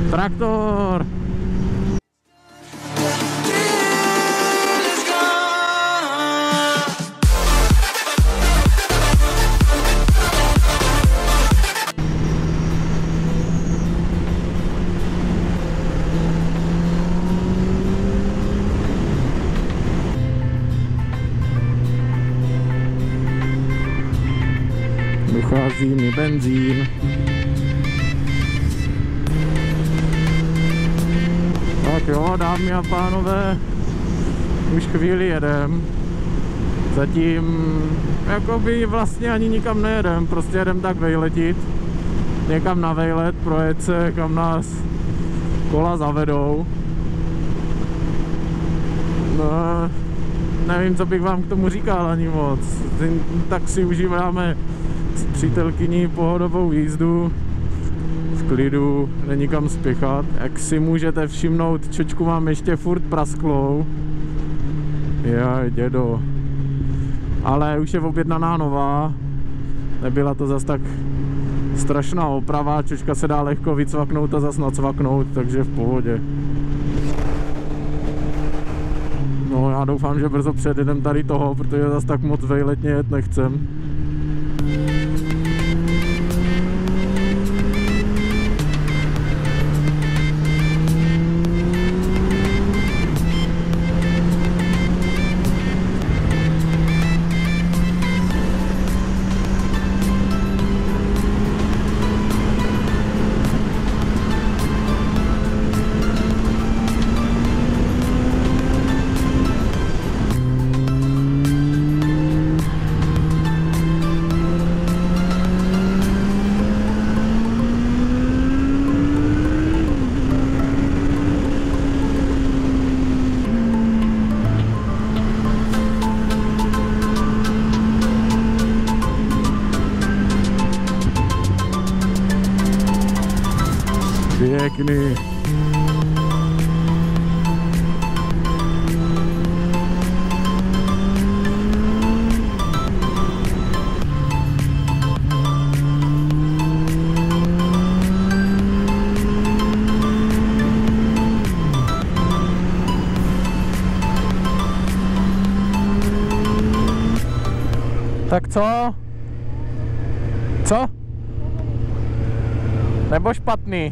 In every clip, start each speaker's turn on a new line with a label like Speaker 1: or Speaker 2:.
Speaker 1: Traktor! Dochází mi benzín. Tak jo, dámy a pánové, už chvíli jedem. Zatím jakoby vlastně ani nikam nejedem, prostě jedem tak vejletit. Někam na vejlet, projet se, kam nás kola zavedou. No, nevím, co bych vám k tomu říkal ani moc. Tak si užíváme s přítelkyní pohodovou jízdu v klidu, není kam spěchat. Jak si můžete všimnout, čočku mám ještě furt prasklou. Jaj, dědo. Ale už je objednaná nová. Nebyla to zas tak strašná oprava, čočka se dá lehko vycvaknout a zas nacvaknout, takže v pohodě. No, já doufám, že brzo předjedem tady toho, protože zas tak moc vejletně jet nechcem. Pěkný. Tak co? Co? Nebo špatný?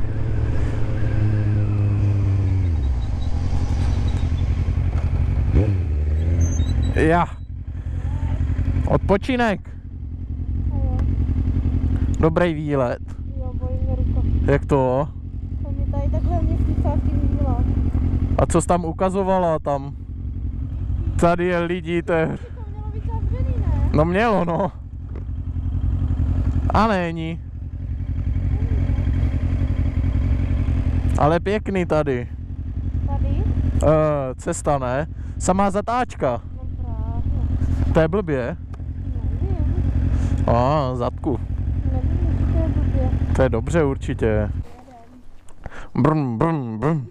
Speaker 1: Já. Odpočinek. Dobrý výlet.
Speaker 2: Jo, bolí mě ruka.
Speaker 1: Jak to?
Speaker 2: To mě tady takhle mě vtýcávky vyvíjela.
Speaker 1: A co jsi tam ukazovala tam? Tady je lidi, to je...
Speaker 2: To mělo být zavřený, ne?
Speaker 1: No mělo, no. A není. Ale pěkný tady.
Speaker 2: Tady?
Speaker 1: Cesta, ne? Samá zatáčka.
Speaker 2: No právě.
Speaker 1: To je blbě.
Speaker 2: Nevím.
Speaker 1: Zadku.
Speaker 2: Nevím, to je blbě.
Speaker 1: To je dobře určitě. Brum, brum, brum.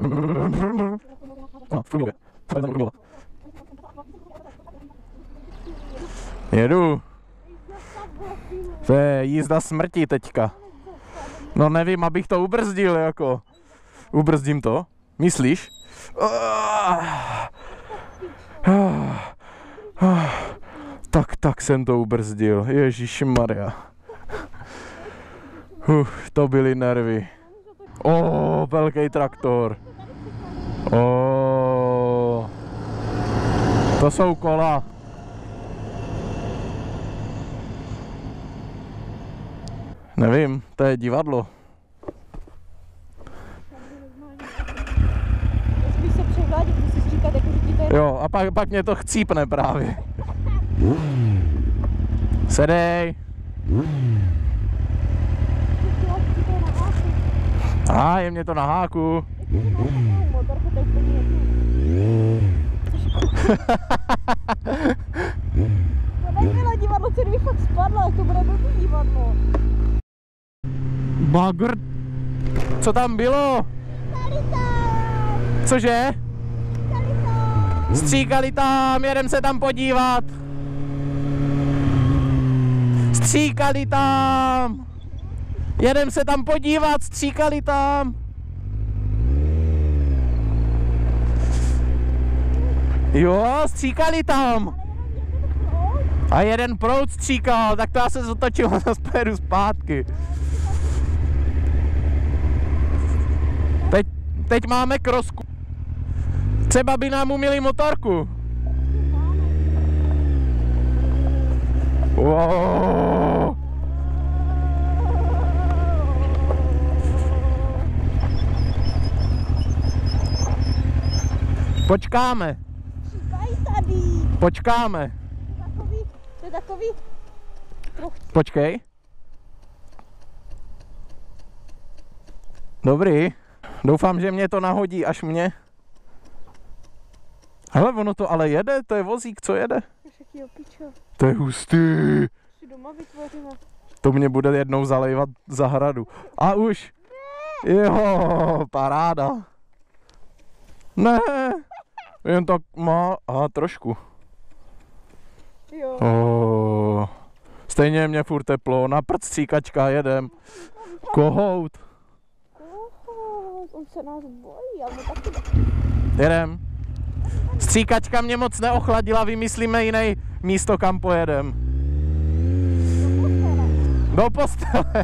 Speaker 1: Jedu. To je jízda smrti teďka. No nevím, abych to ubrzdil jako. Ubrzdím to? Myslíš? Tak jsem to ubrzdil. Ježišmarja. To byly nervy. Velký traktor. To jsou kola. Nevím, to je divadlo.
Speaker 2: Musíš se přehladit, musíš říkat, jako že ti to je...
Speaker 1: Jo, a pak mě to chcípne právě. Sedej. Je mě to na háku.
Speaker 2: To nebylo divadlo, co kdyby fakt spadla, to bude blbý divadlo.
Speaker 1: Bagr. Co tam bylo? Cože? Stříkali tam, jedem se tam podívat. Stříkali tam. Jedem se tam podívat, stříkali tam. Jo, stříkali tam. A jeden proud stříkal, tak to já se zotočil a zase pojedu zpátky. Teď máme krosku. Třeba by nám uměli motorku. Wow. Počkáme. Počkáme.
Speaker 2: To je takový trochu.
Speaker 1: Počkej. Dobrý. Doufám, že mě to nahodí až mě. Hele, ono to ale jede, to je vozík, co jede. To je hustý.
Speaker 2: Doma vytvořila.
Speaker 1: To mě bude jednou zalejvat zahradu. A už. Jo, paráda. Ne. Jen tak má, aha, trošku.
Speaker 2: Jo.
Speaker 1: Oh. Stejně je mě furt teplo, na prd stříkačka, jedem. Kohout.
Speaker 2: On se nás bojí, ale taky.
Speaker 1: Jedem. Stříkačka mě moc neochladila, vymyslíme jiný místo, kam pojedem. Do postele.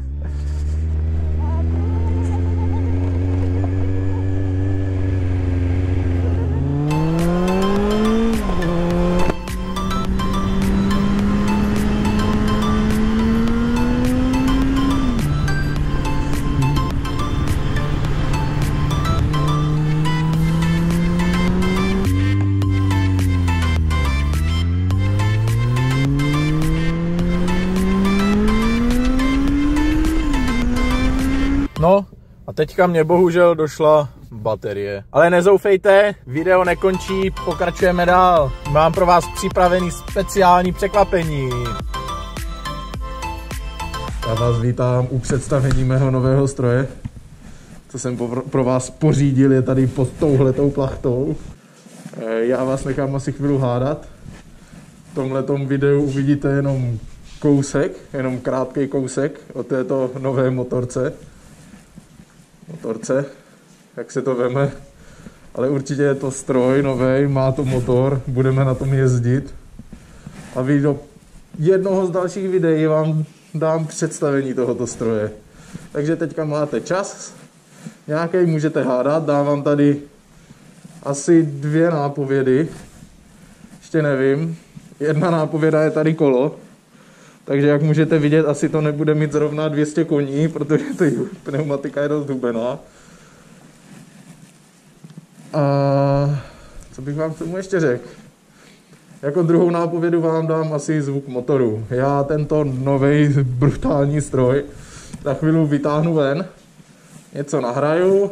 Speaker 1: No a teďka mě bohužel došla baterie. Ale nezoufejte, video nekončí, pokračujeme dál. Mám pro vás připravený speciální překvapení. Já vás vítám u představení mého nového stroje. Co jsem pro vás pořídil, je tady pod touhletou plachtou. Já vás nechám asi chvíli hádat. V tomhletom videu uvidíte jenom kousek, jenom krátký kousek o této nové motorce, jak se to veme, ale určitě je to stroj novej, má to motor, budeme na tom jezdit a vy do jednoho z dalších videí vám dám představení tohoto stroje. Takže teďka máte čas, nějaký můžete hádat, dávám tady asi 2 nápovědy, ještě nevím, jedna nápověda je tady kolo, takže jak můžete vidět, asi to nebude mít zrovna 200 koní, protože pneumatika je dost hubená. A co bych vám k tomu ještě řekl? Jako druhou nápovědu vám dám asi zvuk motoru. Já tento nový brutální stroj za chvíli vytáhnu ven, něco nahraju.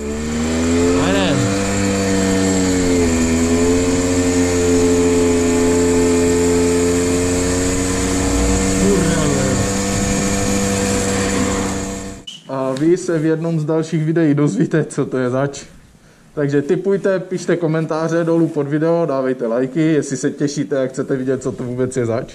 Speaker 1: A vy se v jednom z dalších videí dozvíte, co to je zač. Takže tipujte, pište komentáře dolů pod video, dávejte lajky, jestli se těšíte, jak chcete vidět, co to vůbec je zač.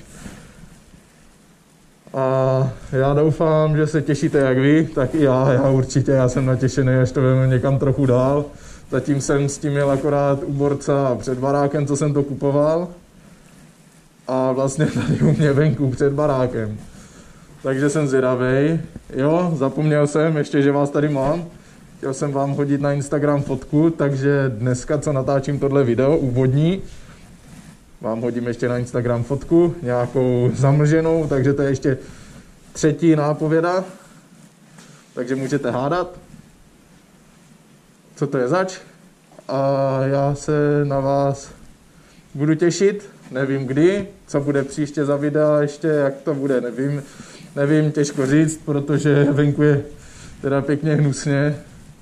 Speaker 1: A já doufám, že se těšíte jak vy, tak i já určitě, já jsem natěšený, až to vezmu někam trochu dál. Zatím jsem s tím měl akorát u borca před barákem, co jsem to kupoval. A vlastně tady u mě venku před barákem. Takže jsem zvědavej. Jo, zapomněl jsem ještě, že vás tady mám. Chtěl jsem vám hodit na Instagram fotku, takže dneska, co natáčím tohle video úvodní, vám hodím ještě na Instagram fotku, nějakou zamlženou, takže to je ještě 3. nápověda. Takže můžete hádat, co to je zač. A já se na vás budu těšit, nevím kdy, co bude příště za videa ještě, jak to bude, nevím, těžko říct, protože venku je teda pěkně hnusně.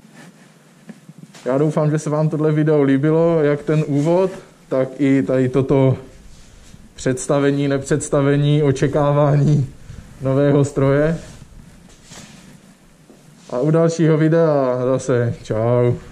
Speaker 1: Já doufám, že se vám tohle video líbilo, jak ten úvod, tak i tady toto představení, nepředstavení, očekávání nového stroje. A u dalšího videa zase čau.